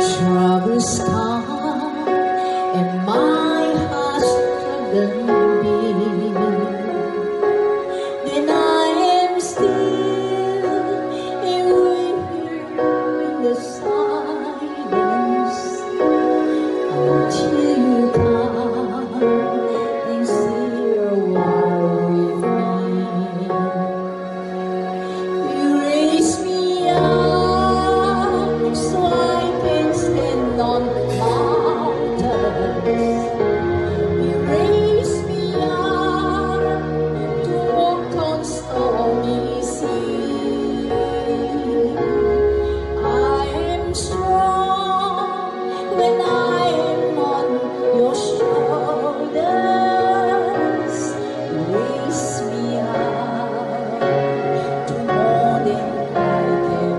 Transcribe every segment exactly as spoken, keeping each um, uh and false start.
Troubles come and my heart suddenly beat. Then I am still and wait in the silence until you come and stay a while with me. You raise me up so I can stand on mountains. You raise me up to walk on stormy seas. I am strong when I am on your shoulders. You raise me up to more than I can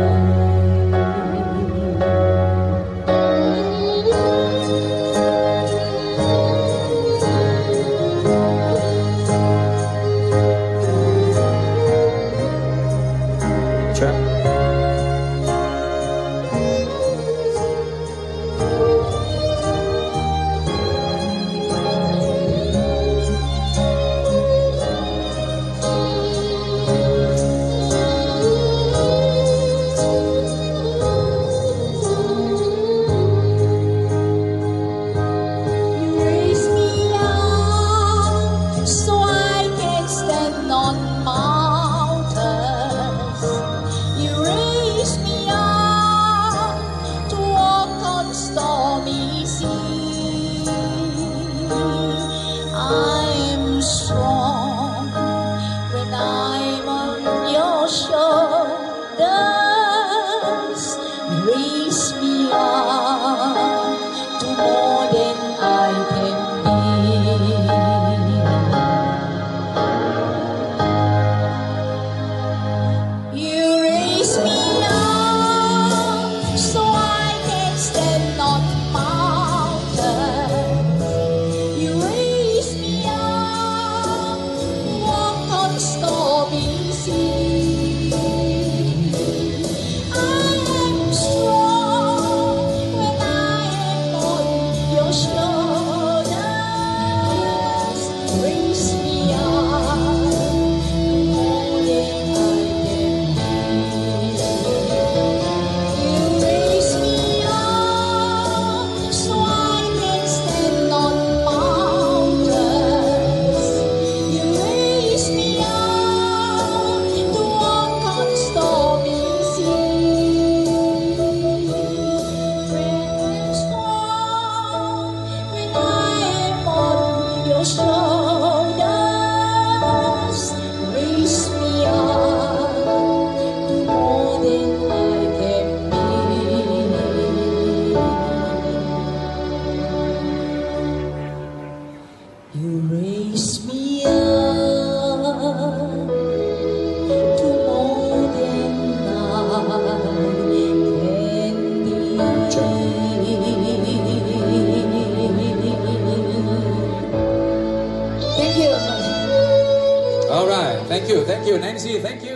Check. You raise me up so I can stand on mountains. You raise me up to walk on stormy seas. I am strong when I'm on your shoulders. You raise me up to more than I can be. You raise me up so I can stand on mountains. You raise me up, walk on stormy seas. I am strong when I am on your shoulders. Raise me up more than I can be. You raise me up so I can stand on mountains. You raise me up to walk on stormy seas. When I'm strong, when I am on your shoulders, raise me up to more than I can be. You raise me up to more than I can be. Thank you. All right. Thank you. Thank you, Nancy. Thank you.